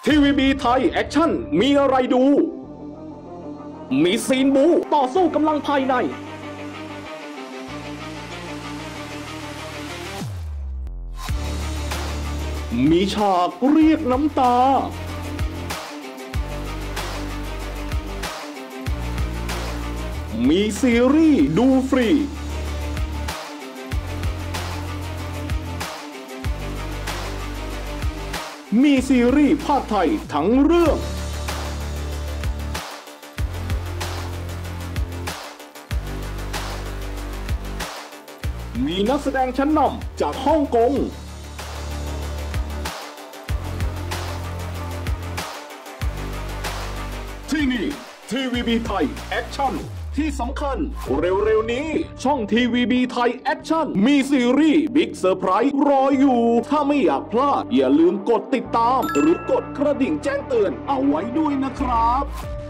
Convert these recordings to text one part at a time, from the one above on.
ทีวีบีไทยแอคชั่นมีอะไรดู มีซีนบูต่อสู้กำลังภายในมีฉากเรียกน้ำตามีซีรีส์ดูฟรีมีซีรีส์ภาคไทยทั้งเรื่องมีนักแสดงชั้นนำจากฮ่องกงที่นี่ทีวีบีไทยแอคชั่นที่สำคัญเร็วๆนี้ช่องทีวีบีไทยแอคชั่นมีซีรีส์บิ๊กเซอร์ไพรส์รออยู่ถ้าไม่อยากพลาดอย่าลืมกดติดตามหรือกดกระดิ่งแจ้งเตือนเอาไว้ด้วยนะครับ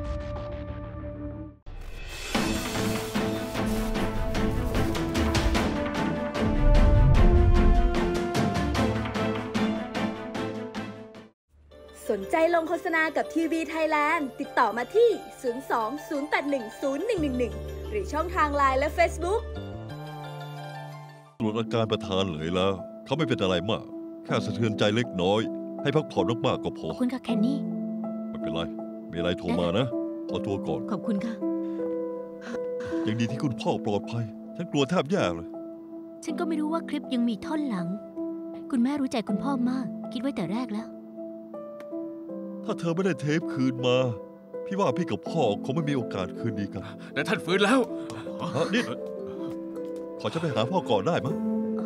สนใจลงโฆษณากับทีวีไทยแลนด์ติดต่อมาที่ 02-081-0111 หรือช่องทาง LINE และ Facebook ตรวจอาการประธานเลยแล้วเขาไม่เป็นอะไรมากแค่สะเทือนใจเล็กน้อยให้พักผ่อนมากๆก็พอขอบคุณค่ะแคนนี่ไม่เป็นไรมีอะไรโทรมานะขอตัวก่อนขอบคุณค่ะยังดีที่คุณพ่อปลอดภัยฉันกลัวแทบแย่เลยฉันก็ไม่รู้ว่าคลิปยังมีท่อนหลังคุณแม่รู้ใจคุณพ่อมากคิดไว้แต่แรกแล้วถ้าเธอไม่ได้เทปคืนมาพี่ว่าพี่กับพ่อคงไม่มีโอกาสคืนดีกันแต่ท่านฟื้นแล้วนี่ขอฉันไปหาพ่อก่อนได้ไหม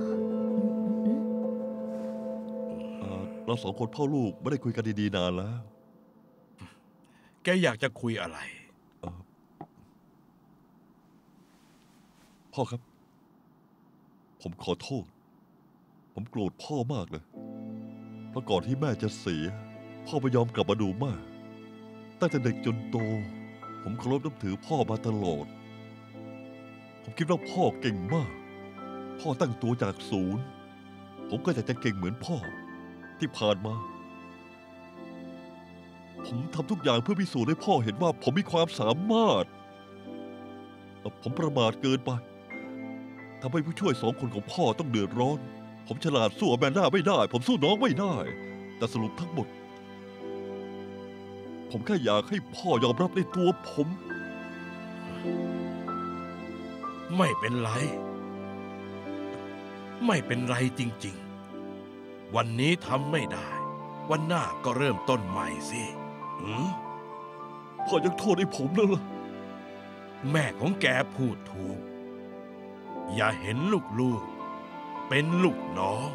เราสองคนพ่อลูกไม่ได้คุยกันดีๆนานแล้วแกอยากจะคุยอะไรพ่อครับผมขอโทษผมโกรธพ่อมากเลยเพราะก่อนที่แม่จะเสียพ่อไม่ยอมกลับมาดูแม่ตั้งแต่เด็กจนโตผมเคารพนับถือพ่อมาตลอดผมคิดว่าพ่อเก่งมากพ่อตั้งตัวจากศูนย์ผมก็อยากจะเก่งเหมือนพ่อที่ผ่านมาผมทำทุกอย่างเพื่อพิสูจน์ให้พ่อเห็นว่าผมมีความสามารถผมประมาทเกินไปทำให้ผู้ช่วย2 คนของพ่อต้องเดือดร้อนผมฉลาดสู้แมนด้าไม่ได้ผมสู้น้องไม่ได้แต่สรุปทั้งหมดผมแค่อยากให้พ่อยอมรับในตัวผมไม่เป็นไรไม่เป็นไรจริงๆวันนี้ทำไม่ได้วันหน้าก็เริ่มต้นใหม่สิพ่อยังโทษให้ผมนะล่ะแม่ของแกพูดถูกอย่าเห็นลูกๆเป็นลูกน้อง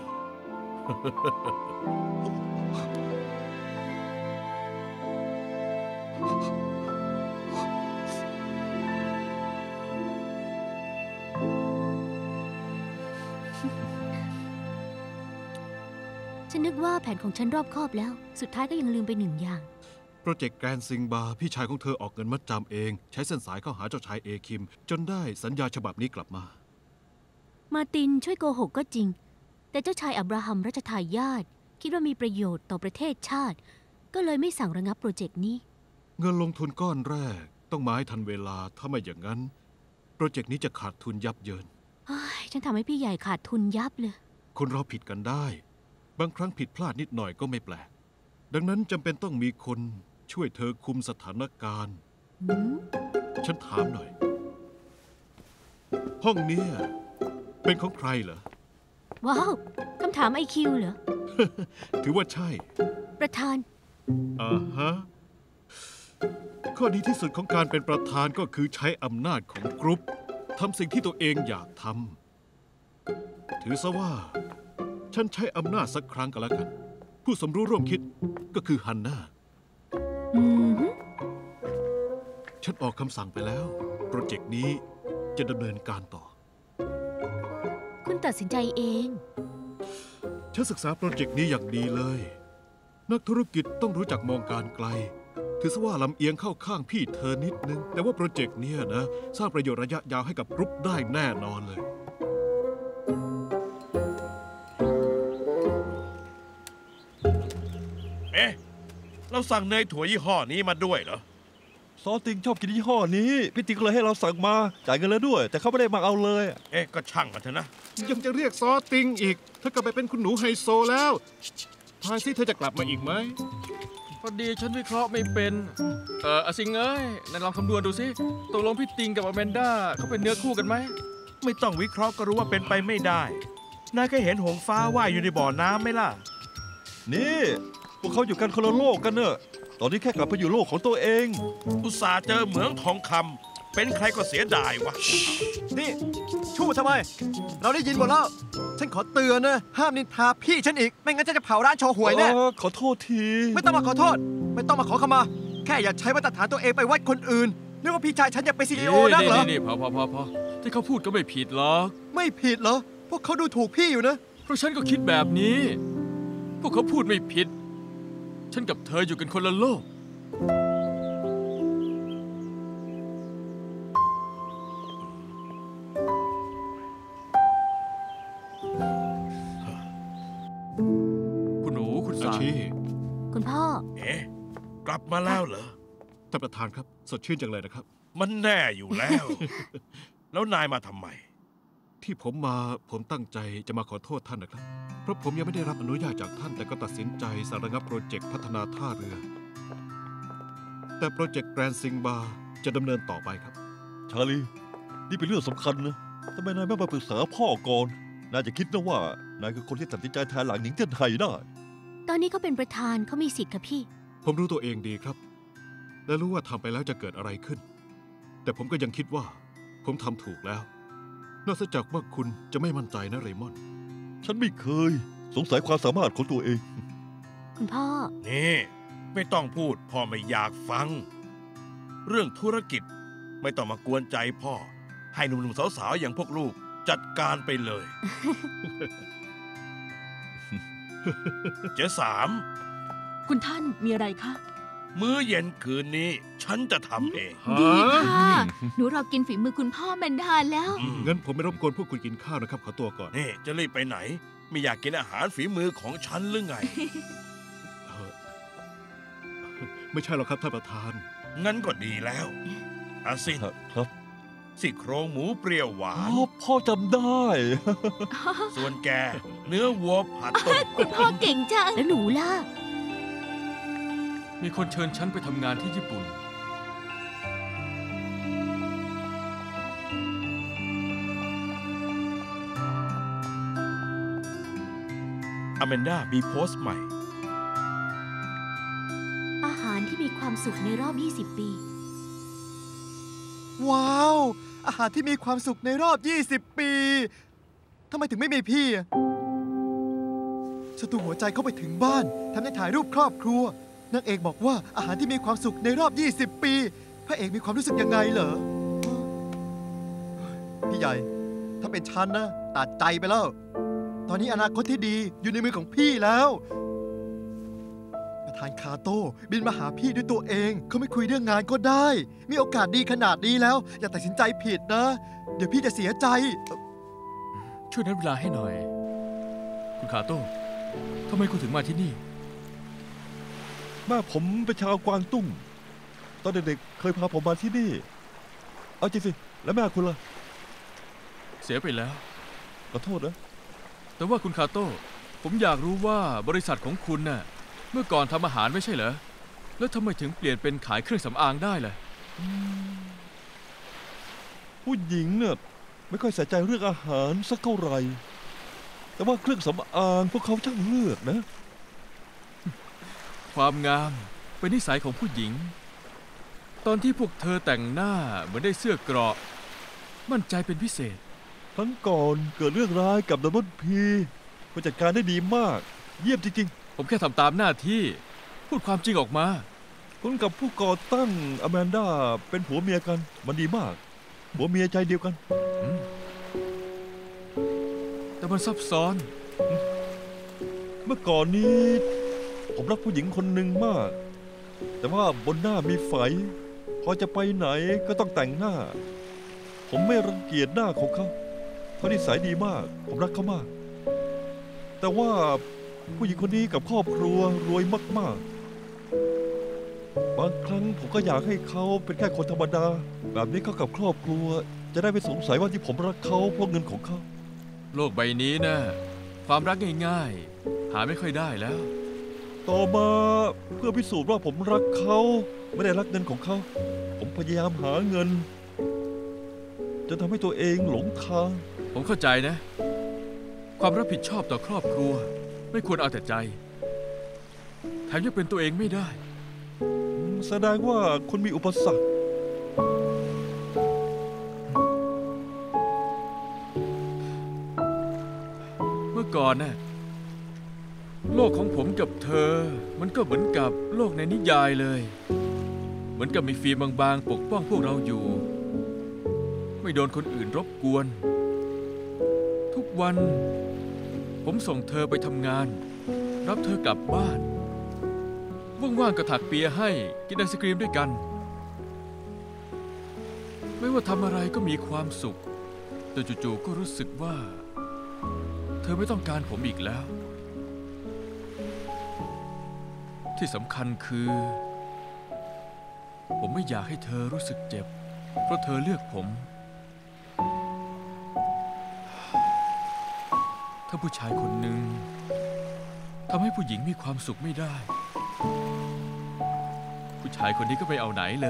ฉันนึกว่าแผนของฉันรอบคอบแล้วสุดท้ายก็ยังลืมไป1 อย่างโปรเจกต์แกรนด์ซิงบาร์พี่ชายของเธอออกเงินมัดจำเองใช้เส้นสายเข้าหาเจ้าชายเอคิมจนได้สัญญาฉบับนี้กลับมามาตินช่วยโกหกก็จริงแต่เจ้าชายอับราฮัมรัชทายาทคิดว่ามีประโยชน์ต่อประเทศชาติก็เลยไม่สั่งระงับโปรเจกต์นี้เงินลงทุนก้อนแรกต้องมาให้ทันเวลาถ้าไม่อย่างนั้นโปรเจกต์นี้จะขาดทุนยับเยินฉันทำให้พี่ใหญ่ขาดทุนยับเลยคนเราผิดกันได้บางครั้งผิดพลาดนิดหน่อยก็ไม่แปลกดังนั้นจำเป็นต้องมีคนช่วยเธอคุมสถานการณ์ฉันถามหน่อยห้องนี้เป็นของใครเหรอว้าวคำถามIQเหรอถือว่าใช่ประธานฮะข้อดีที่สุดของการเป็นประธานก็คือใช้อำนาจของกรุ๊ปทำสิ่งที่ตัวเองอยากทำถือซะว่าฉันใช้อำนาจสักครั้งก็แล้วกันผู้สมรู้ร่วมคิดก็คือฮันน่าฉันออกคำสั่งไปแล้วโปรเจกต์นี้จะดำเนินการต่อคุณตัดสินใจเองฉันศึกษาโปรเจกต์นี้อย่างดีเลยนักธุรกิจต้องรู้จักมองการไกลถือซะว่าลำเอียงเข้าข้างพี่เธอนิดนึงแต่ว่าโปรเจกต์นี้นะสร้างประโยชน์ระยะยาวให้กับกรุ๊ปได้แน่นอนเลยเราสั่งเนยถั่วยี่ห้อนี้มาด้วยเหรอซอสติงชอบกินยี่ห้อนี้พี่ติงก็เลยให้เราสั่งมาจ่ายเงินแล้วด้วย แต่เขาไม่ได้มาเอาเลยเอ๊ะก็ช่างมันเถอะนะยังจะเรียกซอติงอีกถ้ากลับไปเป็นคุณหนูไฮโซแล้วทายสิเธอจะกลับมาอีกไหมพอดีฉันวิเคราะห์ไม่เป็นอาซิงเอ้ยนายลองคำนวณดูสิตกลงพี่ติงกับอแมนด้าเขาเป็นเนื้อคู่กันไหมไม่ต้องวิเคราะห์ก็รู้ว่าเป็นไปไม่ได้นายเคยเห็นหงส์ฟ้าว่ายอยู่ในบ่อน้ำไหมล่ะนี่พวกเขาอยู่กันคนละโลกกันเนอะตอนนี้แค่กลับไปอยู่โลกของตัวเองอุตส่าห์เจอเหมืองทองคำเป็นใครก็เสียดายวะนี่ชู้ทำไม เราได้ยินหมดแล้ว ฉันขอเตือนนะ ห้ามนินทาพี่ฉันอีก ไม่งั้นฉันจะเผาร้านโชว์หวยแน่ขอโทษทีไม่ต้องมาขอโทษ ไม่ต้องมาขอขมา แค่อย่าใช้มาตรฐานตัวเองไปวัดคนอื่นเรียกว่าพี่ชายฉันอยากเป็นซีอีโอนักเหรอนี่พอที่เขาพูดก็ไม่ผิดหรอกไม่ผิดเหรอ พวกเขาดูถูกพี่อยู่นะเพราะฉันก็คิดแบบนี้ พวกเขาพูดไม่ผิด ฉันกับเธออยู่กันคนละโลกคุณหนูคุณอาสายชีคุณพ่อเอ๊ะกลับมาแล้วเหรอท่านประธานครับสดชื่นจังเลยนะครับมันแน่อยู่แล้ว แล้วนายมาทำไมที่ผมตั้งใจจะมาขอโทษท่านนะครับ เพราะผมยังไม่ได้รับอนุญาตจากท่านแต่ก็ตัดสินใจสารระงับโปรเจกต์พัฒนาท่าเรือ แต่โปรเจกต์แกรนด์ซิงบาจะดำเนินต่อไปครับชาลีนี่เป็นเรื่องสำคัญนะทำไมนายไม่มาปรึกษาพ่อก่อนนายจะคิดนะว่านายคือคนที่ตัดสินใจแทนหลังหนิงเจิ้นไทยได้ตอนนี้เขาเป็นประธานเขามีสิทธิ์ค่ะพี่ผมรู้ตัวเองดีครับ และรู้ว่าทำไปแล้วจะเกิดอะไรขึ้น แต่ผมก็ยังคิดว่า ผมทำถูกแล้ว นอกจากว่าคุณจะไม่มั่นใจนะเรมอนฉันไม่เคยสงสัยความสามารถของตัวเองคุณพ่อนี่ไม่ต้องพูดพ่อไม่อยากฟัง เรื่องธุรกิจไม่ต้องมากวนใจพ่อ ให้หนุ่มๆสาวๆอย่างพวกลูกจัดการไปเลย เจ๊สามคุณท่านมีอะไรคะมื้อเย็นคืนนี้ฉันจะทำเองดีค่ะ หนูรอกินฝีมือคุณพ่อแมนดาแล้วงั้นผมไม่รบกวนพวกคุณกินข้าวนะครับ ขอตัวก่อนนี่จะรีบไปไหน ไม่อยากกินอาหารฝีมือของฉันหรือไงไม่ใช่หรอกครับท่านประธานงั้นก็ดีแล้วอาซินครับซี่โครงหมูเปรี้ยวหวานพ่อจำได้ส่วนแกเนื้อวัวผัดต้มคุณพ่อเก่งจังแล้วหนูล่ะมีคนเชิญฉันไปทำงานที่ญี่ปุ่นอแมนด้ามีโพสต์ใหม่อาหารที่มีความสุขในรอบ 20 ปีว้าว อาหารที่มีความสุขในรอบ 20 ปีทำไมถึงไม่มีพี่อะสตูหัวใจเข้าไปถึงบ้านทำได้ถ่ายรูปครอบครัวนางเอกบอกว่าอาหารที่มีความสุขในรอบ 20 ปี พระเอกมีความรู้สึกยังไงเหรอ พี่ใหญ่ ถ้าเป็นฉันนะตัดใจไปแล้ว ตอนนี้อนาคตที่ดีอยู่ในมือของพี่แล้ว ประธานคาโต้บินมาหาพี่ด้วยตัวเองเขาไม่คุยเรื่องงานก็ได้ มีโอกาสดีขนาดนี้แล้ว อย่าตัดสินใจผิดนะ เดี๋ยวพี่จะเสียใจช่วยนัดเวลาให้หน่อย คุณคาโต้ทำไมคุณถึงมาที่นี่แม่ผมเป็นชาวกวางตุ้ง ตอนเด็กๆเคยพาผมมาที่นี่ เอาจริงสิ แล้วแม่คุณล่ะเสียไปแล้วขอโทษนะแต่ว่าคุณคาโต้ผมอยากรู้ว่าบริษัทของคุณน่ะเมื่อก่อนทำอาหารไม่ใช่เหรอ แล้วทำไมถึงเปลี่ยนเป็นขายเครื่องสำอางได้ล่ะผู้หญิงเนี่ยไม่ค่อยใส่ใจเรื่องอาหารสักเท่าไหร่ แต่ว่าเครื่องสำอางพวกเขาช่างเลือกนะความงามเป็นนิสัยของผู้หญิง ตอนที่พวกเธอแต่งหน้าเหมือนได้เสื้อเกราะ มั่นใจเป็นพิเศษครั้งก่อนเกิดเรื่องร้ายกับดับเบิลพีคุณจัดการได้ดีมาก เยี่ยมจริงผมแค่ทำตามหน้าที่ พูดความจริงออกมาๆ คุณกับผู้ก่อตั้งอแมนด้าเป็นผัวเมียกัน มันดีมาก ผัวเมียใจเดียวกันแต่มันซับซ้อนเมื่อก่อนนี้ผมรักผู้หญิงคนหนึ่งมาก แต่ว่าบนหน้ามีไฝ พอจะไปไหนก็ต้องแต่งหน้า ผมไม่รังเกียจหน้าของเขาเขานิสัยดีมาก ผมรักเขามาก แต่ว่าผู้หญิงคนนี้กับครอบครัวรวยมากๆางครั้งผมก็อยากให้เขาเป็นแค่คนธรรมดาแบบนี้เขากับครอบครัว จะได้ไม่สงสัยว่าที่ผมรักเขาเพราะเงินของเขาโลกใบนี้นะความรักง่ายๆหาไม่ค่อยได้แล้วต่อมาเพื่อพิสูจน์ว่าผมรักเขาไม่ได้รักเงินของเขา ผมพยายามหาเงินจนทำให้ตัวเองหลงทางผมเข้าใจนะ ความรับผิดชอบต่อครอบครัว ไม่ควรเอาแต่ใจแถมยังเป็นตัวเองไม่ได้แสดงว่าคุณมีอุปสรรคเมื่อก่อนน่ะโลกของผมกับเธอ มันก็เหมือนกับโลกในนิยายเลย เหมือนกับมีฟิล์มบางๆปกป้องพวกเราอยู่ ไม่โดนคนอื่นรบกวน ทุกวัน ผมส่งเธอไปทำงาน รับเธอกลับบ้านว่างๆก็ถักเปียให้กินไอศกรีมด้วยกัน ไม่ว่าทำอะไรก็มีความสุข แต่จู่ๆก็รู้สึกว่า เธอไม่ต้องการผมอีกแล้ว ที่สำคัญคือ ผมไม่อยากให้เธอรู้สึกเจ็บ เพราะเธอเลือกผม ถ้าผู้ชายคนหนึ่งทำให้ผู้หญิงมีความสุขไม่ได้ ผู้ชายคนนี้ก็ไม่เอาไหนเลย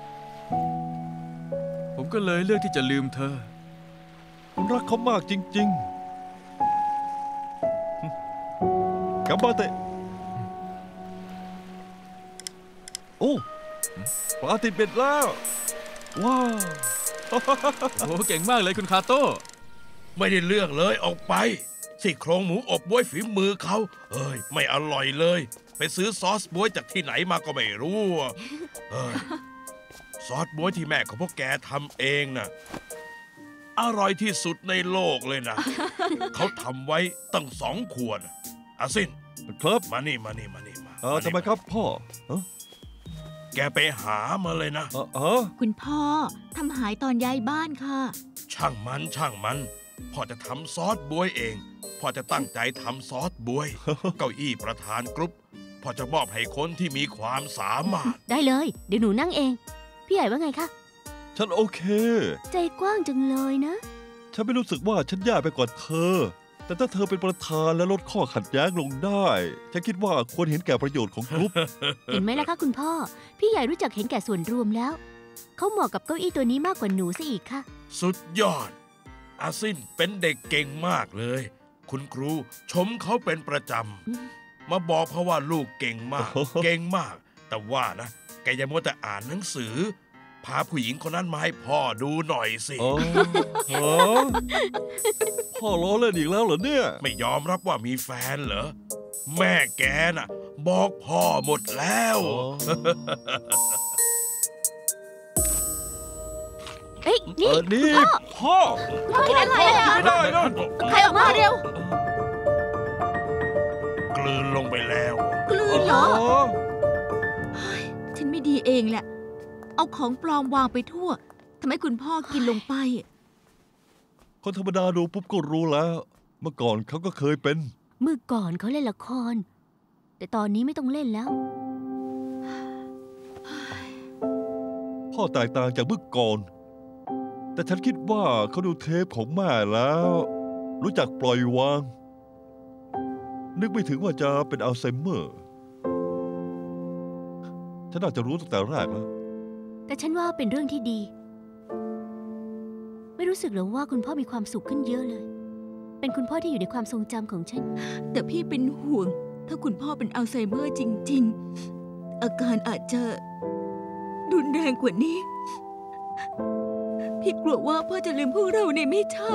ผมก็เลยเลือกที่จะลืมเธอคุณรักเขามากจริงๆกลับมาเตะโอ้ปลาติดเบ็ดแล้ว ว้าวโอ้เก่งมากเลยคุณคาโต้ไม่ได้เรื่องเลยออกไปซี่โครงหมูอบบ๊วยฝีมือเขาเอ้ยไม่อร่อยเลยไปซื้อซอสบ๊วยจากที่ไหนมาก็ไม่รู้เอ้ยซอสบ๊วยที่แม่ของพวกแกทำเองน่ะอร่อยที่สุดในโลกเลยนะ เขาทำไว้ตั้ง2 ขวดอาซินครับมานี่มาทำไมครับพ่อแกไปหามาเลยนะคุณพ่อทำหายตอนย้ายบ้านค่ะช่างมันพ่อจะทำซอสบ๊วยเองพ่อจะตั้งใจทำซอสบ๊วย เก้าอี้ประธานกรุ๊ปพ่อจะมอบให้คนที่มีความสามารถได้เลย เดี๋ยวหนูนั่งเอง พี่ใหญ่ว่าไงคะฉันโอเคใจกว้างจังเลยนะฉันไม่รู้สึกว่าฉันยากไปกว่าเธอ แต่ถ้าเธอเป็นประธานและลดข้อขัดแย้งลงได้ ฉันคิดว่าควรเห็นแก่ประโยชน์ของกรุ๊ปเห็นไหมล่ะคะคุณพ่อ พี่ใหญ่รู้จักเห็นแก่ส่วนรวมแล้ว เขาเหมาะกับเก้าอี้ตัวนี้มากกว่าหนูซะอีกค่ะสุดยอด อาซินเป็นเด็กเก่งมากเลย คุณครูชมเขาเป็นประจำ มาบอกเพราะว่าลูกเก่งมาก เก่งมาก แต่ว่านะ แกอย่ามัวแต่อ่านหนังสือ พาผู้หญิงคนนั้นมาให้พ่อดูหน่อยสิพ่อล้อเล่นอีกแล้วเหรอเนี่ยไม่ยอมรับว่ามีแฟนเหรอ แม่แกน่ะ บอกพ่อหมดแล้วเอ้ยนี่นี่ พ่อพ่อเห็นอะไรอ่ะไม่ได้นะใครออกมาเร็วกลืนลงไปแล้วกลืนเหรอ ฉันไม่ดีเองแหละ เอาของปลอมวางไปทั่วทำให้คุณพ่อกินลงไปคนธรรมดาดูปุ๊บก็รู้แล้ว เมื่อก่อนเขาก็เคยเป็นเมื่อก่อนเขาเล่นละคร แต่ตอนนี้ไม่ต้องเล่นแล้วพ่อแตกต่างจากเมื่อก่อน แต่ฉันคิดว่าเขาดูเทปของแม่แล้ว รู้จักปล่อยวาง นึกไม่ถึงว่าจะเป็นอัลไซเมอร์ ฉันน่าจะรู้ตั้งแต่แรกแล้วแต่ฉันว่าเป็นเรื่องที่ดี ไม่รู้สึกหรอว่าคุณพ่อมีความสุขขึ้นเยอะเลย เป็นคุณพ่อที่อยู่ในความทรงจำของฉันแต่พี่เป็นห่วง ถ้าคุณพ่อเป็นอัลไซเมอร์จริง ๆ อาการอาจจะรุนแรงกว่านี้ พี่กลัวว่าพ่อจะลืมพวกเราในไม่ช้า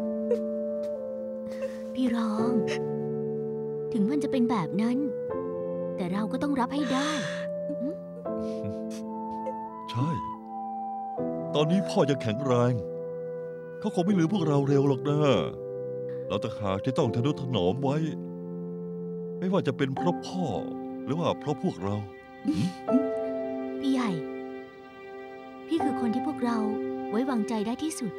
พี่รอง ถึงมันจะเป็นแบบนั้น แต่เราก็ต้องรับให้ได้ใช่ ตอนนี้พ่อยังแข็งแรง เขาคงไม่ลืมพวกเราเร็วหรอกนะ เราต่างหากที่ต้องทนุถนอมไว้ ไม่ว่าจะเป็นเพราะพ่อ หรือว่าเพราะพวกเราพี่ใหญ่ พี่คือคนที่พวกเราไว้วางใจได้ที่สุด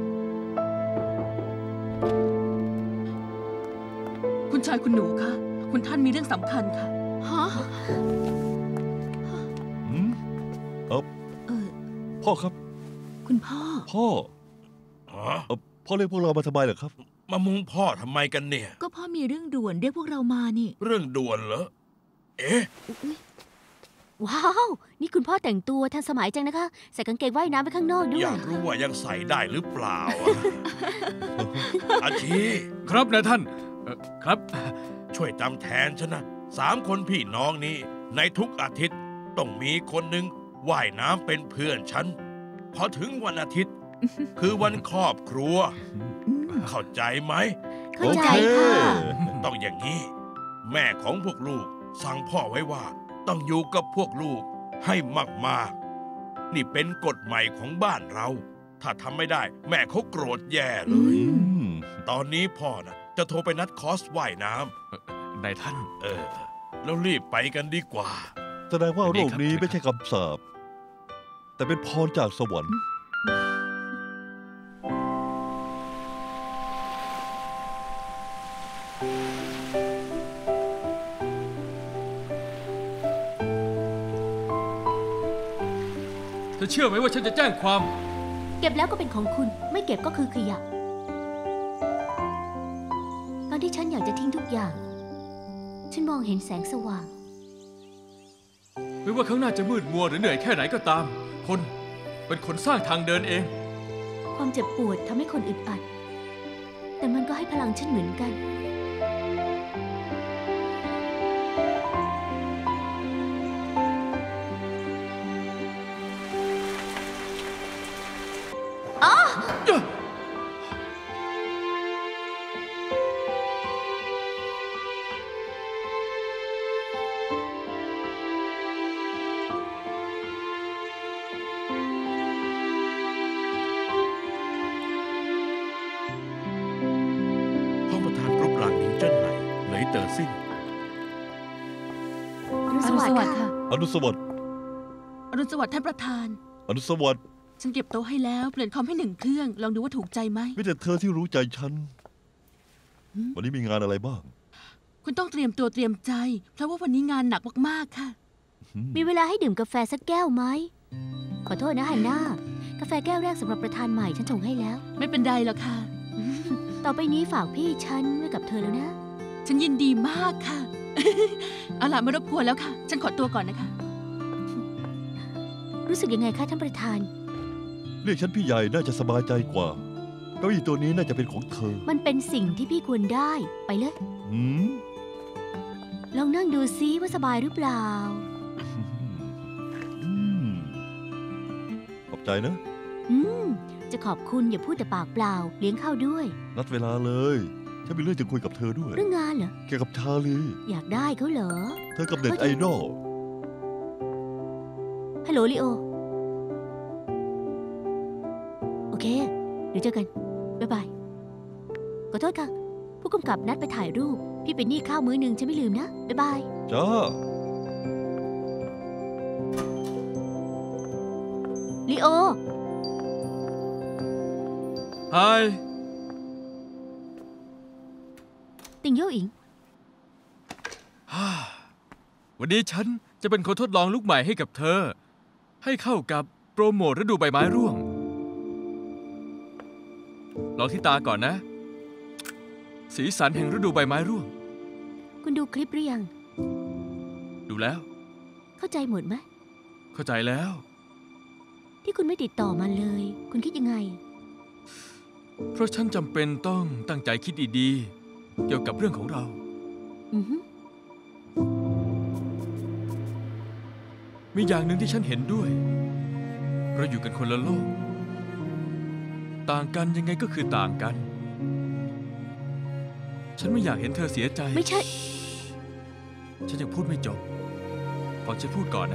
คุณชายคุณหนูคะคุณท่านมีเรื่องสำคัญค่ะฮะอืมเออเออพ่อครับคุณพ่อพ่อฮะพ่อเรียกพวกเรามาทำไมเหรอครับมามุงพ่อทำไมกันเนี่ยก็พ่อมีเรื่องด่วนเรียกพวกเรามานี่เรื่องด่วนเหรอ เอ๊ะว้าว นี่คุณพ่อแต่งตัวทันสมัยจังนะคะ ใส่กางเกงว่ายน้ำไปข้างนอกด้วอย ยากรู้ว่ายังใส่ได้หรือเปล่าอะ อาชีครับนายท่านครับช่วยจำแทนฉันนะ3 คนพี่น้องนี้ ในทุกอาทิตย์ต้องมีคนหนึ่งว่ายน้ำเป็นเพื่อนฉัน พอถึงวันอาทิตย์ คือวันครอบครัว เข้าใจไหมเข้าใจโอเคค่ะต้องอย่างนี้ แม่ของพวกลูกสั่งพ่อไว้ว่าต้องอยู่กับพวกลูกให้มากๆ นี่เป็นกฎใหม่ของบ้านเรา ถ้าทำไม่ได้ แม่เขาโกรธแย่เลยอืมตอนนี้พ่อนะจะโทรไปนัดคอร์สว่ายน้นายท่านำแล้วรีบไปกันดีกว่าแสดงว่าโรคนี้ไม่ใช่คำสาปแต่เป็นพรจากสวรรค์เธอเชื่อไหมว่าฉันจะแจ้งความเก็บแล้วก็เป็นของคุณ ไม่เก็บก็คือขยะ ตอนที่ฉันอยากจะทิ้งทุกอย่าง ฉันมองเห็นแสงสว่างไม่ว่าข้างหน้าจะมืดมัวหรือเหนื่อยแค่ไหนก็ตาม คนเป็นคนสร้างทางเดินเองความเจ็บปวดทำให้คนอึดอัด แต่มันก็ให้พลังฉันเหมือนกันห้องประธานกรุ๊ปหลังหนิงเจิ้นไหลเหลยเต๋อซิ่งอรุณสวัสดิ์ค่ะอนุสวัสดิ์อรุณสวัสดิ์ท่านประธานอนุสวัสดิ์ฉันเก็บโต๊ะให้แล้ว เปลี่ยนคอมให้1 เครื่อง ลองดูว่าถูกใจไหมไม่แต่เธอที่รู้ใจฉัน วันนี้มีงานอะไรบ้างคุณต้องเตรียมตัวเตรียมใจ เพราะว่าวันนี้งานหนักมากๆค่ะมีเวลาให้ดื่มกาแฟสักแก้วไหม ขอโทษนะฮันน่า กาแฟแก้วแรกสำหรับประธานใหม่ฉันชงให้แล้วไม่เป็นไรหรอกค่ะต่อไปนี้ฝากพี่ฉันไว้กับเธอแล้วนะฉันยินดีมากค่ะ เอาล่ะไม่รบกวนแล้วค่ะ ฉันขอตัวก่อนนะคะรู้สึกยังไงคะท่านประธานเรียกฉันพี่ใหญ่น่าจะสบายใจกว่า เก้าอี้ตัวนี้น่าจะเป็นของเธอมันเป็นสิ่งที่พี่ควรได้ ไปเลยหืมลองนั่งดูซิว่าสบายหรือเปล่าอืมขอบใจนะอืม จะขอบคุณอย่าพูดแต่ปากเปล่า เลี้ยงข้าวด้วยนัดเวลาเลย ฉันมีเรื่องจะคุยกับเธอด้วยเรื่องงานเหรอเกี่ยวกับชาลีอยากได้เขาเหรอเธอกับเด็กไอดอลฮัลโหลลิโอ โอเค เดี๋ยวเจอกัน บ๊ายบาย ขอโทษค่ะ ผู้กำกับนัดไปถ่ายรูป พี่เป็นหนี้ข้าวมื้อหนึ่งฉันไม่ลืมนะ บ๊ายบายจ้าลิโอไฮติงโยอิงวันนี้ฉันจะเป็นคนทดลองลูกใหม่ให้กับเธอ ให้เข้ากับโปรโมทฤดูใบไม้ร่วง ลองที่ตาก่อนนะ สีสันแห่งฤดูใบไม้ร่วงคุณดูคลิปหรือยังดูแล้วเข้าใจหมดไหมเข้าใจแล้วที่คุณไม่ติดต่อมาเลย คุณคิดยังไงเพราะฉันจำเป็นต้องตั้งใจคิดดีๆ เกี่ยวกับเรื่องของเราอือฮึมีอย่างหนึ่งที่ฉันเห็นด้วย เราอยู่กันคนละโลก ต่างกันยังไงก็คือต่างกัน ฉันไม่อยากเห็นเธอเสียใจไม่ใช่ฉันยังพูดไม่จบ ฟังฉันพูดก่อนนะ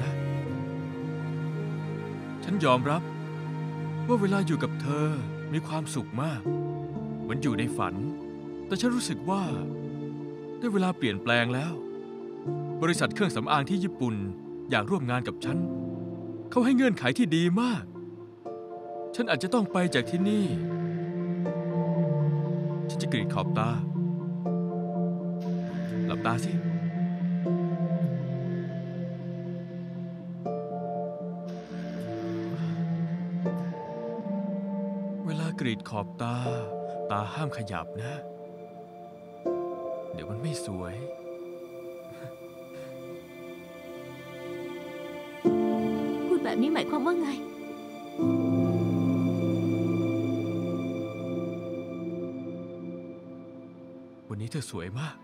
ฉันยอมรับ ว่าเวลาอยู่กับเธอมีความสุขมาก เหมือนอยู่ในฝัน แต่ฉันรู้สึกว่าได้เวลาเปลี่ยนแปลงแล้ว บริษัทเครื่องสำอางที่ญี่ปุ่นอยากร่วมงานกับฉัน เขาให้เงื่อนไขที่ดีมาก ฉันอาจจะต้องไปจากที่นี่ ฉันจะกรีดขอบตา หลับตาตาสิเวลากรีดขอบตาห้ามขยับนะ เดี๋ยวมันไม่สวยพูดแบบนี้หมายความว่าไงวันนี้เธอสวยมาก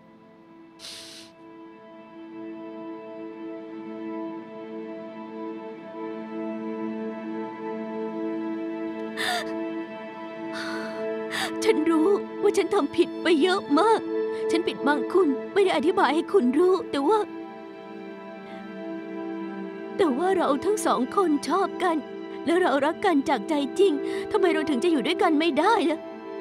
ฉันรู้ว่าฉันทำผิดไปเยอะมาก ฉันปิดบังคุณไม่ได้อธิบายให้คุณรู้ แต่ว่าเราทั้งสองคนชอบกัน และเรารักกันจากใจจริงทำไมเราถึงจะอยู่ด้วยกันไม่ได้ล่ะ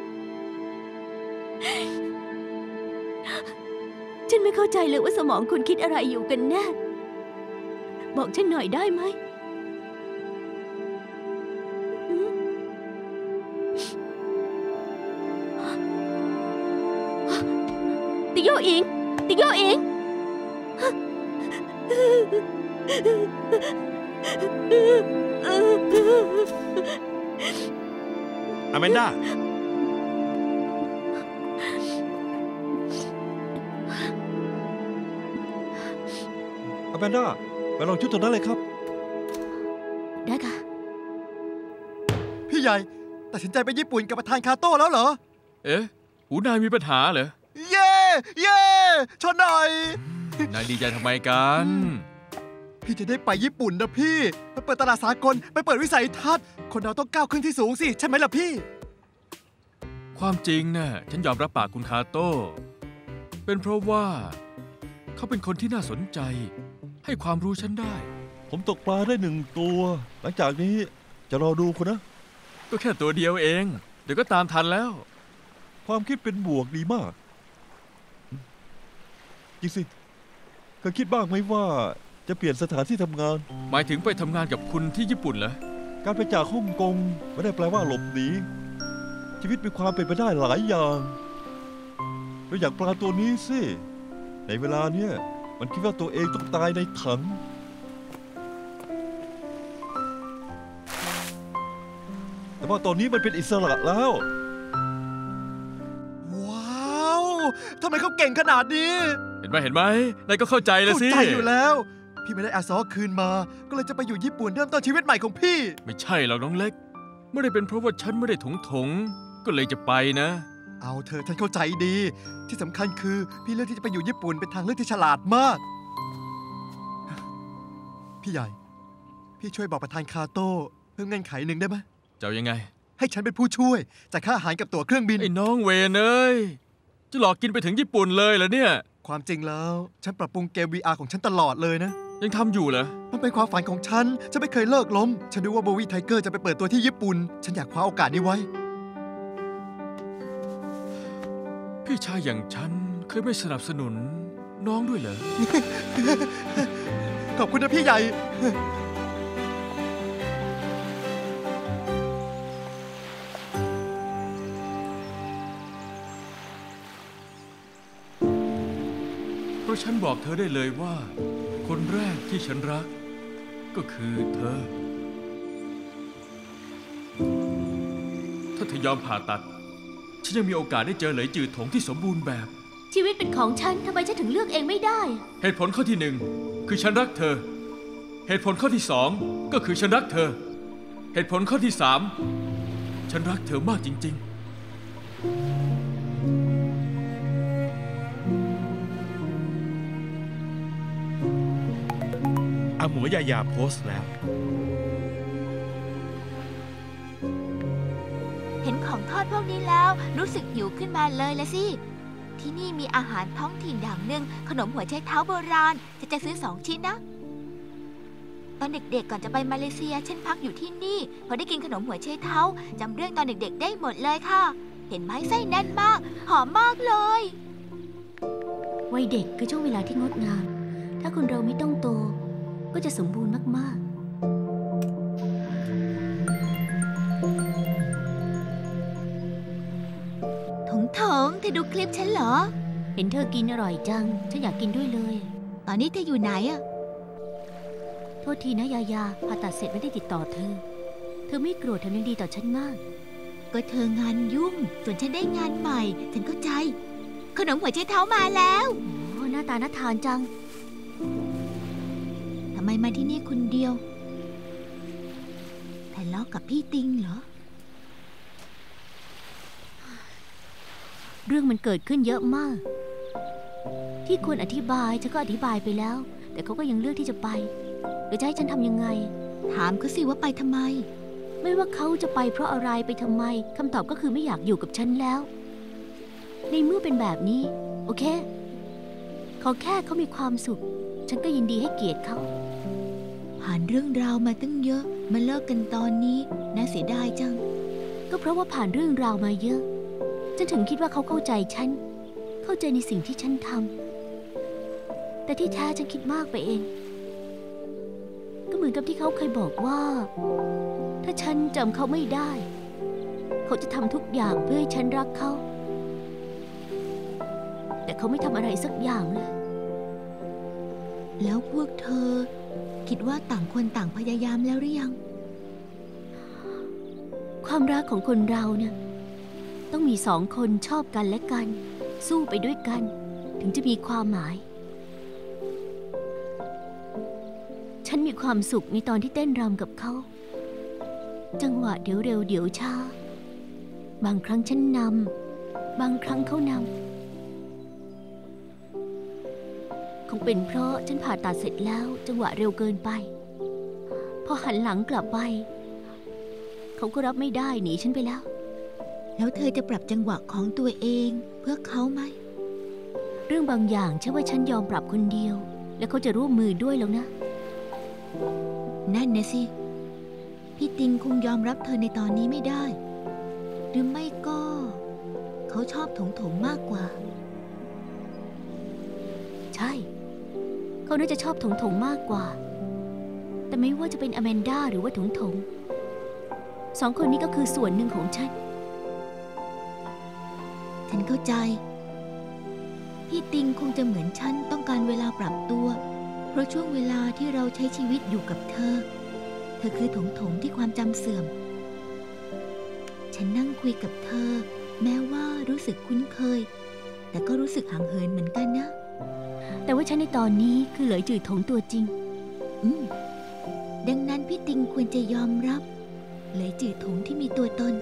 ฉันไม่เข้าใจเลยว่าสมองคุณคิดอะไรอยู่กันแน่ บอกฉันหน่อยได้ไหมติโยอิงอแมนดาอแมนดาไปลองชุดตัวนั้นเลยครับได้ค่ะพี่ใหญ่ตัดสินใจไปญี่ปุ่นกับประธานคาโต้แล้วเหรอเอ๊ะหูนายมีปัญหาเหรอเย่ชนหน่อยนายดีใจทำไมกันพี่จะได้ไปญี่ปุ่นนะพี่ไปเปิดตลาดสากลไปเปิดวิสัยทัศน์คนเราต้องก้าวขึ้นที่สูงสิใช่ไหมล่ะพี่ความจริงน่ะฉันยอมรับปากคุณคาโต้เป็นเพราะว่าเขาเป็นคนที่น่าสนใจให้ความรู้ฉันได้ผมตกปลาได้1 ตัว หลังจากนี้จะรอดูคุณนะก็แค่ตัวเดียวเอง เดี๋ยวก็ตามทันแล้วความคิดเป็นบวกดีมากจริงสิเคยคิดบ้างไหมว่าจะเปลี่ยนสถานที่ทำงานหมายถึงไปทำงานกับคุณที่ญี่ปุ่นเหรอการไปจากฮ่องกงไม่ได้แปลว่าหลบหนีชีวิตมีความเป็นไปได้หลายอย่างเราอยากปลาตัวนี้สิในเวลาเนี้ยมันคิดว่าตัวเองต้องตายในถังแต่ว่าตอนนี้มันเป็นอิสระแล้วว้าวทำไมเขาเก่งขนาดนี้เห็นไหมนายก็เข้าใจแล้วสิเข้าใจอยู่แล้ว พี่ไม่ได้อาซอคืนมาก็เลยจะไปอยู่ญี่ปุ่นเริ่มต้นชีวิตใหม่ของพี่ไม่ใช่หรอกน้องเล็กไม่ได้เป็นเพราะว่าฉันไม่ได้ถงก็เลยจะไปนะเอาเธอฉันเข้าใจดี ที่สำคัญคือพี่เลือกที่จะไปอยู่ญี่ปุ่นเป็นทางเลือกที่ฉลาดมาก พี่ใหญ่ พี่ช่วยบอกประธานคาโต้เพิ่มเงื่อนไขหนึ่งได้ไหมจะเอายังไงให้ฉันเป็นผู้ช่วยจ่ายค่าอาหารกับตั๋วเครื่องบินไอ้น้องเวนเอ้ยจะหลอกกินไปถึงญี่ปุ่นเลยเหรอเนี่ยความจริงแล้วฉันปรับปรุงเกม VR ของฉันตลอดเลยนะยังทำอยู่เหรอมันเป็นความฝันของฉันไม่เคยเลิกล้มฉันรู้ว่าโบวี่ไทเกอร์จะไปเปิดตัวที่ญี่ปุ่นฉันอยากคว้าโอกาสนี้ไว้พี่ชายอย่างฉันเคยไม่สนับสนุนน้องด้วยเหรอขอบคุณนะพี่ใหญ่เพราะฉันบอกเธอได้เลยว่า คนแรกที่ฉันรัก ก็คือเธอ ถ้าเธอยอมผ่าตัด ฉันยังมีโอกาสได้เจอเหลยจืดถงที่สมบูรณ์แบบชีวิตเป็นของฉันทำไมฉันถึงเลือกเองไม่ได้เหตุผลข้อที่1คือฉันรักเธอ เหตุผลข้อที่2ก็คือฉันรักเธอ เหตุผลข้อที่3ฉันรักเธอมากจริงอาหมวยายาโพสต์แล้วเห็นของทอดพวกนี้แล้วรู้สึกหิวขึ้นมาเลยละสิ ที่นี่มีอาหารท้องถิ่นอย่างหนึ่งขนมหัวไชเท้าโบราณจะซื้อ2 ชิ้นนะ ตอนเด็กๆก่อนจะไปมาเลเซียฉันพักอยู่ที่นี่พอได้กินขนมหัวไชเท้าจำเรื่องตอนเด็กๆได้หมดเลยค่ะ เห็นไหมไส้แน่นมากหอมมากเลยวัยเด็กคือช่วงเวลาที่งดงาม ถ้าคนเราไม่ต้องโตก็จะสมบูรณ์มากถงเธอดูคลิปฉันเหรอเห็นเธอกินอร่อยจัง ฉันอยากกินด้วยเลยตอนนี้เธออยู่ไหนอะโทษทีนะยายาผ่าตัดเสร็จไม่ได้ติดต่อเธอ เธอไม่โกรธแถมยังดีต่อฉันมากก็เธองานยุ่ง ส่วนฉันได้งานใหม่ ฉันเข้าใจ ขนมหัวไชเท้ามาแล้วโอ้หน้าตาน่าทานจังทำไมมาที่นี่คนเดียวทะเลาะกับพี่ติงเหรอเรื่องมันเกิดขึ้นเยอะมาก ที่ควรอธิบายฉันก็อธิบายไปแล้ว แต่เขาก็ยังเลือกที่จะไปหรือจะให้ฉันทำยังไงถามเขาสิว่าไปทำไมไม่ว่าเขาจะไปเพราะอะไรไปทำไมคำตอบก็คือไม่อยากอยู่กับฉันแล้ว ในเมื่อเป็นแบบนี้ โอเคขอแค่เขามีความสุข ฉันก็ยินดีให้เกียรติเขาผ่านเรื่องราวมาตั้งเยอะมาเลิกกันตอนนี้น่าเสียดายจังก็เพราะว่าผ่านเรื่องราวมาเยอะฉันถึงคิดว่าเขาเข้าใจฉันเข้าใจในสิ่งที่ฉันทำแต่ที่แท้ฉันคิดมากไปเองก็เหมือนกับที่เขาเคยบอกว่าถ้าฉันจำเขาไม่ได้เขาจะทำทุกอย่างเพื่อให้ฉันรักเขาแต่เขาไม่ทำอะไรสักอย่างเลยแล้วพวกเธอคิดว่าต่างคนต่างพยายามแล้วหรือยังความรักของคนเราเนี่ยต้องมีสองคนชอบกันและกันสู้ไปด้วยกันถึงจะมีความหมายฉันมีความสุขในตอนที่เต้นรำกับเขาจังหวะเดี๋ยวเร็วเดี๋ยวช้าบางครั้งฉันนำบางครั้งเขานำคงเป็นเพราะฉันผ่าตัดเสร็จแล้วจังหวะเร็วเกินไปพอหันหลังกลับไปเขาก็รับไม่ได้หนีฉันไปแล้วแล้วเธอจะปรับจังหวะของตัวเองเพื่อเขาไหมเรื่องบางอย่างใช่ว่าฉันยอมปรับคนเดียวแล้วเขาจะร่วมมือด้วยแล้วนะนั่นนะสิพี่ติงคงยอมรับเธอในตอนนี้ไม่ได้หรือไม่ก็เขาชอบถงมากกว่าใช่เขาน่าจะชอบถงมากกว่าแต่ไม่ว่าจะเป็นอแมนดาหรือว่าถงสองคนนี้ก็คือส่วนหนึ่งของฉันเข้าใจพี่ติงคงจะเหมือนฉันต้องการเวลาปรับตัวเพราะช่วงเวลาที่เราใช้ชีวิตอยู่กับเธอคือถงที่ความจำเสื่อมฉันนั่งคุยกับเธอแม้ว่ารู้สึกคุ้นเคยแต่ก็รู้สึกห่างเหินเหมือนกันนะแต่ว่าฉันในตอนนี้คือเหลยจืดถงตัวจริงดังนั้นพี่ติงควรจะยอมรับเหลยจืดถงที่มีตัวตน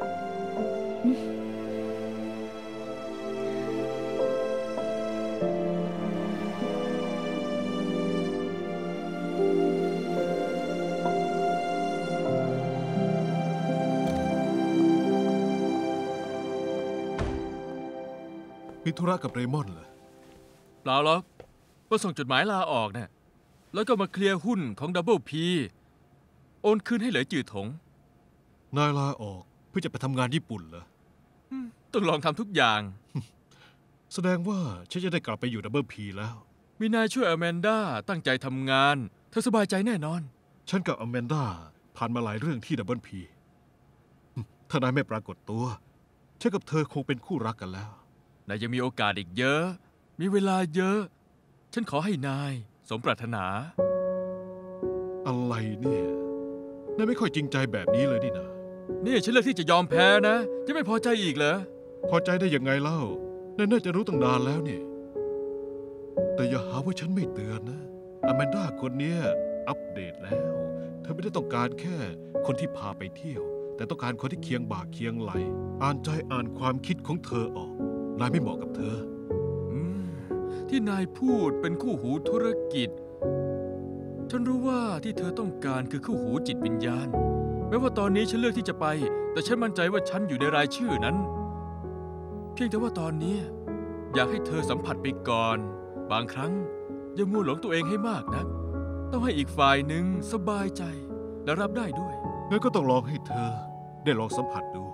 มีธุระกับเรมอนเหรอเปล่าหรอกมาส่งจดหมายลาออกนะแล้วก็มาเคลียร์หุ้นของดับเบิลพีโอนคืนให้เหลยจืดถงนายลาออกเพื่อจะไปทำงานญี่ปุ่นเหรอต้องลองทำทุกอย่างแสดงว่าฉันจะได้กลับไปอยู่ดับเบิลพีแล้วมีนายช่วยอแมนด้าตั้งใจทำงานเธอสบายใจแน่นอนฉันกับอแมนด้าผ่านมาหลายเรื่องที่ดับเบิลพีถ้านายไม่ปรากฏตัวฉันกับเธอคงเป็นคู่รักกันแล้วนายยังมีโอกาสอีกเยอะมีเวลาเยอะฉันขอให้นายสมปรารถนาอะไรเนี่ยนายไม่ค่อยจริงใจแบบนี้เลยนี่นะนี่ฉันเลือกที่จะยอมแพ้นะจะไม่พอใจอีกเหรอพอใจได้ยังไงเล่านายน่าจะรู้ตั้งนานแล้วนี่แต่อย่าหาว่าฉันไม่เตือนนะอแมนด้าคนนี้อัปเดตแล้วเธอไม่ได้ต้องการแค่คนที่พาไปเที่ยวแต่ต้องการคนที่เคียงบ่าเคียงไหลอ่านใจอ่านความคิดของเธอออกนายไม่เหมาะกับเธอที่นายพูดเป็นคู่หูธุรกิจฉันรู้ว่าที่เธอต้องการคือคู่หูจิตวิญญาณแม้ว่าตอนนี้ฉันเลือกที่จะไปแต่ฉันมั่นใจว่าฉันอยู่ในรายชื่อนั้นเพียงแต่ว่าตอนนี้อยากให้เธอสัมผัสไปก่อนบางครั้งอย่ามัวหลงตัวเองให้มากนักต้องให้อีกฝ่ายหนึ่งสบายใจและรับได้ด้วยงั้นก็ต้องลองให้เธอได้ลองสัมผัสดู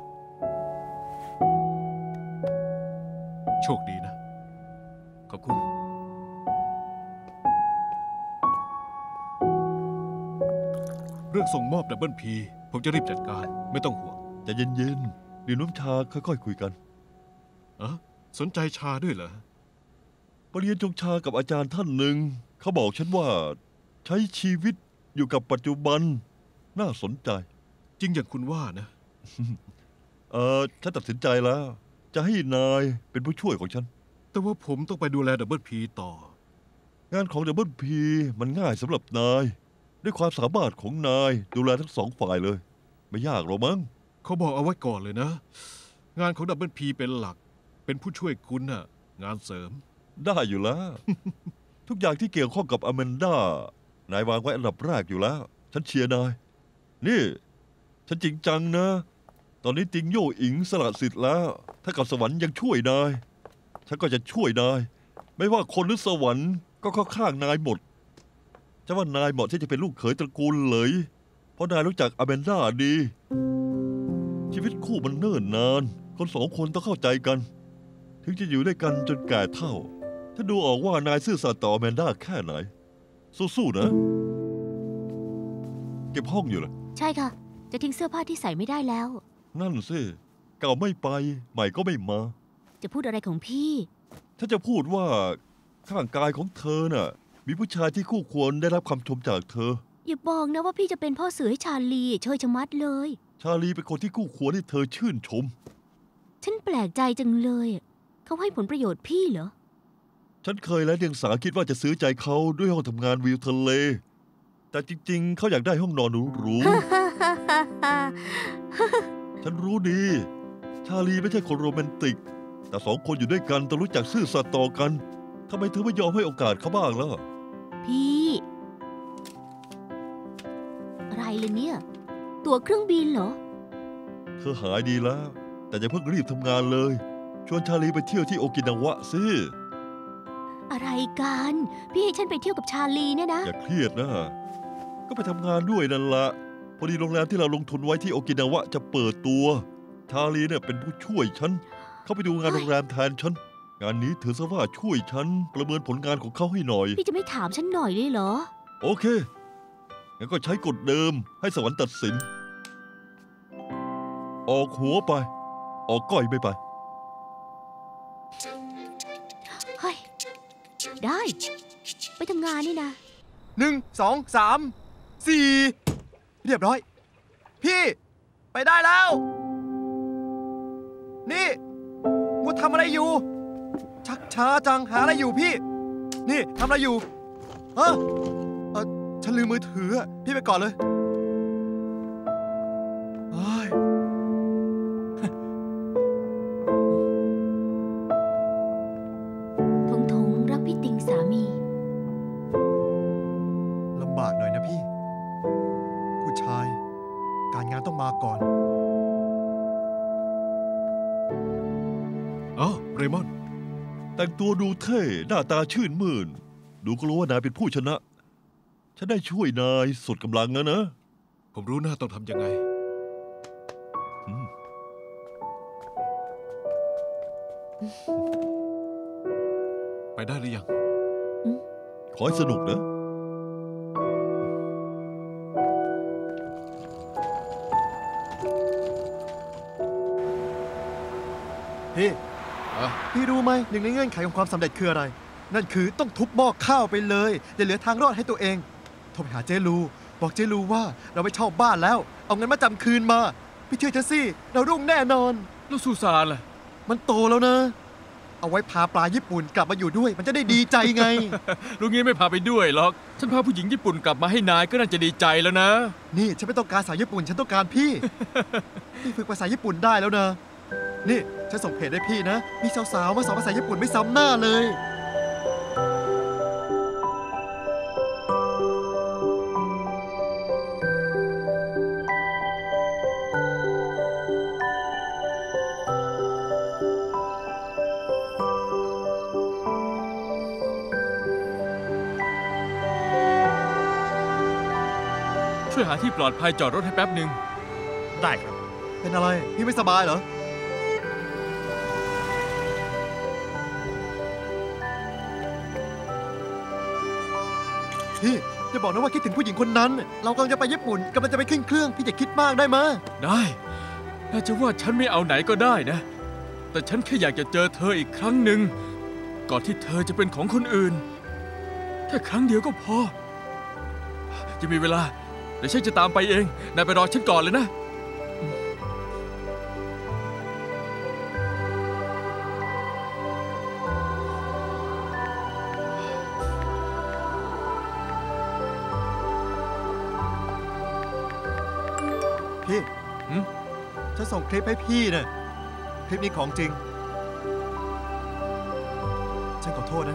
โชคดีนะขอบคุณเรื่องส่งมอบดับเบิลพีผมจะรีบจัดการไม่ต้องห่วงใจเย็นๆดื่มน้ำชาค่อยๆคุยกันสนใจชาด้วยเหรอไปเรียนจงชากับอาจารย์ท่านหนึ่งเขาบอกฉันว่าใช้ชีวิตอยู่กับปัจจุบันน่าสนใจจริงอย่างคุณว่านะฉันตัดสินใจแล้ว จะให้นายเป็นผู้ช่วยของฉันแต่ว่าผมต้องไปดูแลดับเบิลพีต่องานของดับเบิลพีมันง่ายสำหรับนาย ด้วยความสามารถของนายดูแลทั้งสองฝ่ายเลย ไม่ยากหรอกมั้งเขาบอกเอาไว้ก่อนเลยนะ งานของดับเบิลพีเป็นหลัก เป็นผู้ช่วยคุณน่ะ งานเสริมได้อยู่แล้ว ทุกอย่างที่เกี่ยวข้องกับอแมนด้านายวางไว้อันดับแรกอยู่แล้ว ฉันเชียร์นาย นี่ ฉันจริงจังนะ ตอนนี้ติงโย่อิงสละสิทธิ์แล้ว ถ้ากับสวรรค์ยังช่วยนาย ฉันก็จะช่วยนาย ไม่ว่าคนหรือสวรรค์ก็เข้าข้างนายหมดจะว่านายเหมาะที่จะเป็นลูกเขยตระกูลเลยเพราะนายรู้จักอแมนด้าดี ชีวิตคู่มันเนิ่นนาน คนสองคนต้องเข้าใจกัน ถึงจะอยู่ด้วยกันจนแก่เฒ่าถ้าดูออกว่านายซื่อสัตย์ต่ออแมนด้าแค่ไหน สู้ๆนะ เก็บห้องอยู่เหรอใช่ค่ะ จะทิ้งเสื้อผ้าที่ใส่ไม่ได้แล้วนั่นสิเก่าไม่ไปใหม่ก็ไม่มาจะพูดอะไรของพี่ถ้าจะพูดว่าข้างกายของเธอน่ะ มีผู้ชายที่คู่ควรได้รับคำชมจากเธออย่าบอกนะว่าพี่จะเป็นพ่อเสือให้ชาลีช่วยชะมัดเลยชาลีเป็นคนที่คู่ควรให้เธอชื่นชมฉันแปลกใจจังเลยเขาให้ผลประโยชน์พี่เหรอฉันเคยและเดียงสาคิดว่าจะซื้อใจเขาด้วยห้องทำงานวิวทะเล แต่จริงๆ เขาอยากได้ห้องนอนหรูๆ ฉันรู้ดี ชาลีไม่ใช่คนโรแมนติก แต่สองคนอยู่ด้วยกันต้องรู้จักซื่อสัตย์ต่อกันทำไมเธอไม่ยอมให้โอกาสเขาบ้างล่ะพี่ อะไรเลยเนี่ย ตั๋วเครื่องบินเหรอเธอหายดีแล้ว แต่อย่าเพิ่งรีบทำงานเลย ชวนชาลีไปเที่ยวที่โอกินาวะสิอะไรกัน พี่ให้ฉันไปเที่ยวกับชาลีเนี่ยนะอย่าเครียดนะ ก็ไปทำงานด้วยนั่นละพอดีโรงแรมที่เราลงทุนไว้ที่โอกินาวะจะเปิดตัว ชาลีเนี่ยเป็นผู้ช่วยฉัน เขาไปดูงานโรงแรมแทนฉัน งานนี้เธอซะว่าช่วยฉันประเมินผลงานของเขาให้หน่อยพี่จะไม่ถามฉันหน่อยเลยเหรอโอเค งั้นก็ใช้กฎเดิมให้สวรรค์ตัดสิน ออกหัวไป ออกก้อยไม่ไปเฮ้ย ได้ ไปทำงานนี่นะ 1 2 3 4 เรียบร้อย พี่ ไปได้แล้ว นี่มัวทำอะไรอยู่ ชักช้าจังหาอะไรอยู่พี่ นี่ทำอะไรอยู่ฉันลืมมือถือพี่ไปก่อนเลยทงทงรักพี่ติงสามีลำบากหน่อยนะพี่ ผู้ชาย การงานต้องมาก่อนเรมอนแต่งตัวดูเท่ หน้าตาชื่นมื่น ดูก็รู้ว่านายเป็นผู้ชนะ ฉันได้ช่วยนายสุดกำลังแล้วนะผมรู้หน้าต้องทำยังไง ไปได้หรือยังขอให้สนุกนะพี่รู้ไหมหนึ่งในเงื่อนไขของความสำเร็จคืออะไร นั่นคือต้องทุบหม้อข้าวไปเลยอย่าเหลือทางรอดให้ตัวเองโทรไปหาเจลู บอกเจลูว่าเราไปเช่าบ้านแล้ว เอาเงินมาจำคืนมาพี่เชื่อฉันสิเรารุ่งแน่นอนแล้วซูซานล่ะมันโตแล้วนะ เอาไว้พาปลาญี่ปุ่นกลับมาอยู่ด้วย มันจะได้ดีใจไงลุงงี้ไม่พาไปด้วยหรอก ฉันพาผู้หญิงญี่ปุ่นกลับมาให้นายก็น่าจะดีใจแล้วนะนี่ฉันไม่ต้องการภาษาญี่ปุ่นฉันต้องการพี่ พี่ฝึกภาษาญี่ปุ่นได้แล้วนะ นี่ฉันส่งเพจให้พี่นะ มีสาวๆมาสอนภาษาญี่ปุ่นไม่ซ้ำหน้าเลยช่วยหาที่ปลอดภัยจอดรถให้แป๊บหนึ่งได้ครับเป็นอะไร พี่ไม่สบายเหรอ พี่อย่าบอกนะว่าคิดถึงผู้หญิงคนนั้น เรากำลังจะไปญี่ปุ่นกำลังจะไปขึ้นเครื่อง พี่จะคิดมากได้ไหมได้น่าจะว่าฉันไม่เอาไหนก็ได้นะ แต่ฉันแค่อยากจะเจอเธออีกครั้งหนึ่งก่อนที่เธอจะเป็นของคนอื่นแค่ครั้งเดียวก็พอจะมีเวลาเดี๋ยวฉันจะตามไปเองนายไปรอฉันก่อนเลยนะพี่ฉันส่งคลิปให้พี่นะคลิปนี้ของจริงฉันขอโทษนะ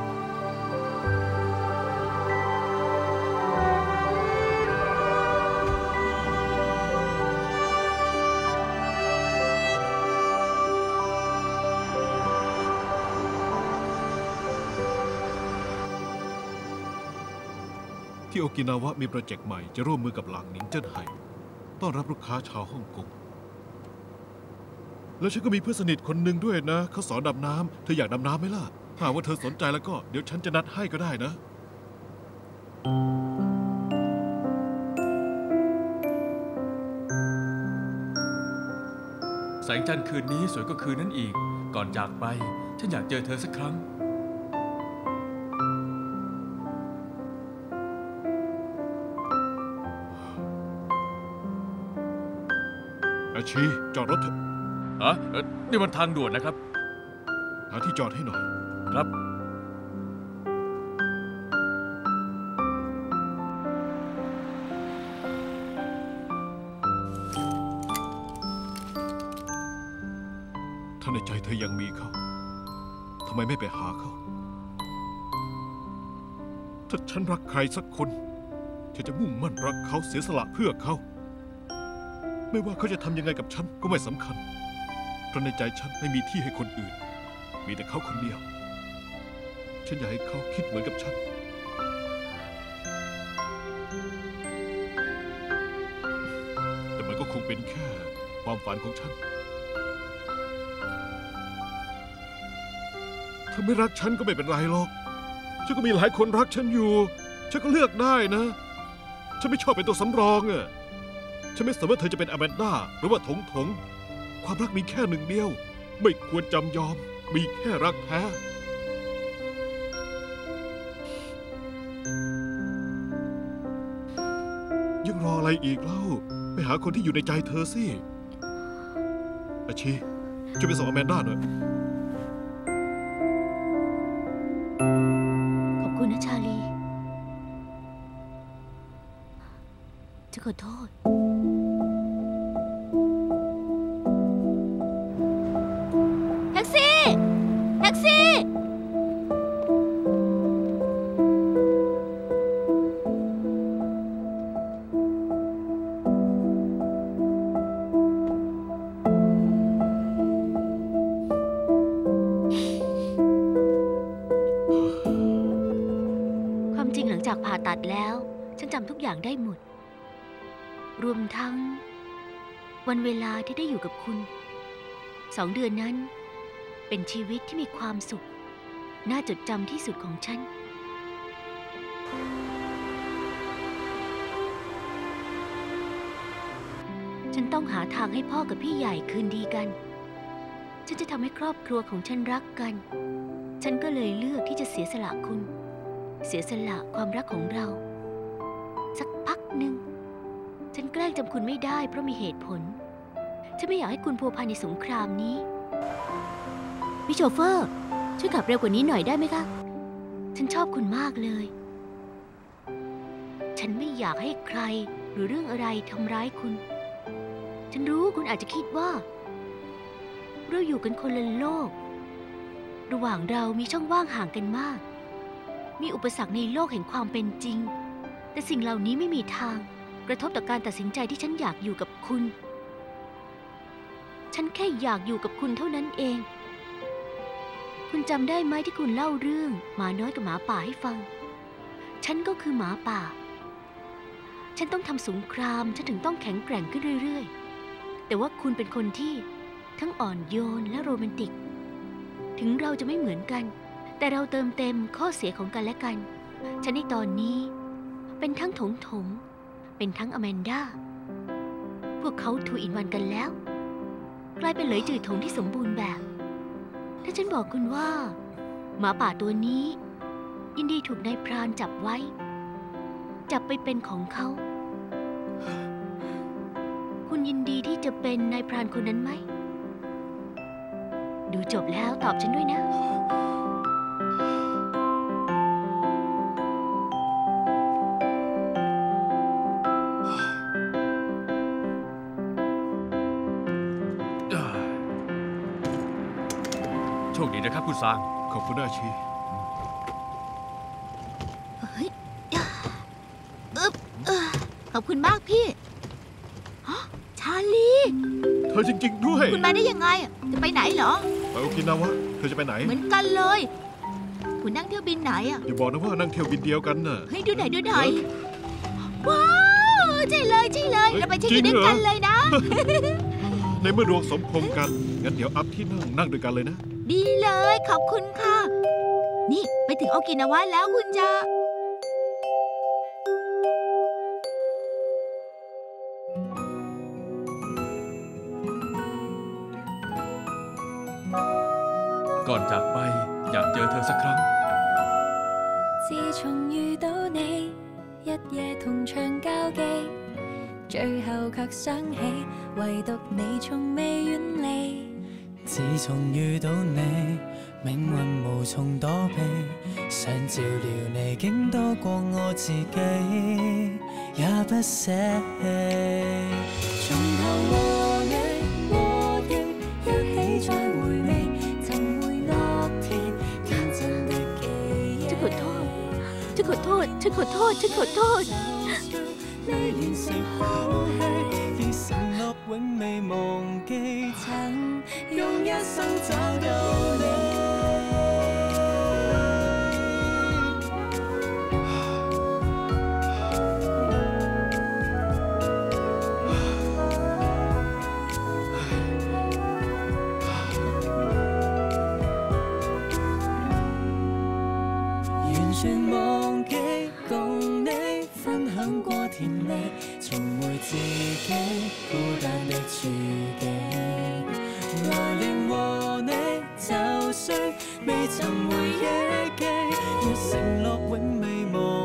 ที่โอกินาวะมีโปรเจกต์ใหม่จะร่วมมือกับหลางหนิงเจิ้นไห่ต้อนรับลูกค้าชาวฮ่องกงแล้วฉันก็มีเพื่อนสนิทคนหนึ่งด้วยนะเขาสอนดำน้ำเธออยากดำน้ำไหมล่ะถ้าว่าเธอสนใจแล้วก็เดี๋ยวฉันจะนัดให้ก็ได้นะแสงจันทร์คืนนี้สวยกว่าคืนนั้นอีกก่อนจากไปฉันอยากเจอเธอสักครั้งอาชีจอดรถเถอะนี่มันทางด่วนนะครับหาที่จอดให้หน่อยครับถ้าในใจเธอยังมีเขาทำไมไม่ไปหาเขาถ้าฉันรักใครสักคนฉันจะมุ่งมั่นรักเขาเสียสละเพื่อเขาไม่ว่าเขาจะทำยังไงกับฉันก็ไม่สำคัญเพราะในใจฉันไม่มีที่ให้คนอื่นมีแต่เขาคนเดียวฉันอยากให้เขาคิดเหมือนกับฉันแต่มันก็คงเป็นแค่ความฝันของฉันถ้าไม่รักฉันก็ไม่เป็นไรหรอกฉันก็มีหลายคนรักฉันอยู่ฉันก็เลือกได้นะฉันไม่ชอบเป็นตัวสำรองอะฉันไม่สนว่าเธอจะเป็นอแมนด้าหรือว่าถงความรักมีแค่หนึ่งเดียวไม่ควรจำยอมมีแค่รักแท้ยังรออะไรอีกเล่าไปหาคนที่อยู่ในใจเธอสิอาชีช่วยไปส่งอแมนด้าหน่อยขอบคุณนะชาลีจะขอโทษแท็กซี่ความจริงหลังจากผ่าตัดแล้วฉันจำทุกอย่างได้หมดรวมทั้งวันเวลาที่ได้อยู่กับคุณ2 เดือนนั้นเป็นชีวิตที่มีความสุขน่าจดจำที่สุดของฉันฉันต้องหาทางให้พ่อกับพี่ใหญ่คืนดีกันฉันจะทำให้ครอบครัวของฉันรักกันฉันก็เลยเลือกที่จะเสียสละคุณเสียสละความรักของเราสักพักหนึ่งฉันแกล้งจำคุณไม่ได้เพราะมีเหตุผลฉันไม่อยากให้คุณพัวพันในสงครามนี้พี่โชเฟอร์ช่วยขับเร็วกว่านี้หน่อยได้ไหมคะฉันชอบคุณมากเลยฉันไม่อยากให้ใครหรือเรื่องอะไรทำร้ายคุณฉันรู้คุณอาจจะคิดว่าเราอยู่กันคนละโลกระหว่างเรามีช่องว่างห่างกันมากมีอุปสรรคในโลกแห่งความเป็นจริงแต่สิ่งเหล่านี้ไม่มีทางกระทบต่อการตัดสินใจที่ฉันอยากอยู่กับคุณฉันแค่อยากอยู่กับคุณเท่านั้นเองคุณจำได้ไหมที่คุณเล่าเรื่องหมาน้อยกับหมาป่าให้ฟังฉันก็คือหมาป่าฉันต้องทำสงครามฉันถึงต้องแข็งแกร่งขึ้นเรื่อยๆแต่ว่าคุณเป็นคนที่ทั้งอ่อนโยนและโรแมนติกถึงเราจะไม่เหมือนกันแต่เราเติมเต็มข้อเสียของกันและกันฉันในตอนนี้เป็นทั้งถงเป็นทั้งอแมนด้าพวกเขาทูอินวันกันแล้วกลายเป็นเหลยจืดถงที่สมบูรณ์แบบถ้าฉันบอกคุณว่าหมาป่าตัวนี้ยินดีถูกนายพรานจับไว้ จับไปเป็นของเขา คุณยินดีที่จะเป็นนายพรานคนนั้นไหม ดูจบแล้วตอบฉันด้วยนะโชคดีนะครับคุณซางขอบคุณอาชีขอบคุณมากพี่ฮะชาลีเธอจริงๆด้วยคุณมาได้ยังไง จะไปไหนเหรอไปโอกินาวะเธอจะไปไหนเหมือนกันเลย คุณนั่งเที่ยวบินไหนอ่ะอย่าบอกนะว่านั่งเที่ยวบินเดียวกันน่ะเฮ้ยดูหน่อยดูหน่อยว้าว ใช่เลยใช่เลย เราไปเช็คอินด้วยกันเลยนะในเมื่อดวงสมพงษ์กัน งั้นเดี๋ยวอัพที่นั่งด้วยกันเลยนะดีเลยขอบคุณค่ะ นี่ไปถึงโอกินาวะแล้วคุณจะก่อนจากไปอยากเจอเธอสักครั้ง自從遇到你，一夜同場交記，最後卻想起，唯獨你從未遠離。 自從遇到你，命運無從躲避，想照料你竟多過我自己，也不捨棄。從頭和你和應，一起再回味，尋回樂田天真的記憶。 ฉันขอโทษ ฉันขอโทษ ฉันขอโทษ ฉันขอโทษ未完成好戲，已承諾永未忘記，曾用一生找到你。完全忘記共你分享過甜蜜，重回自己孤單的處境。來年和你就算未尋回憶記，若承諾永未忘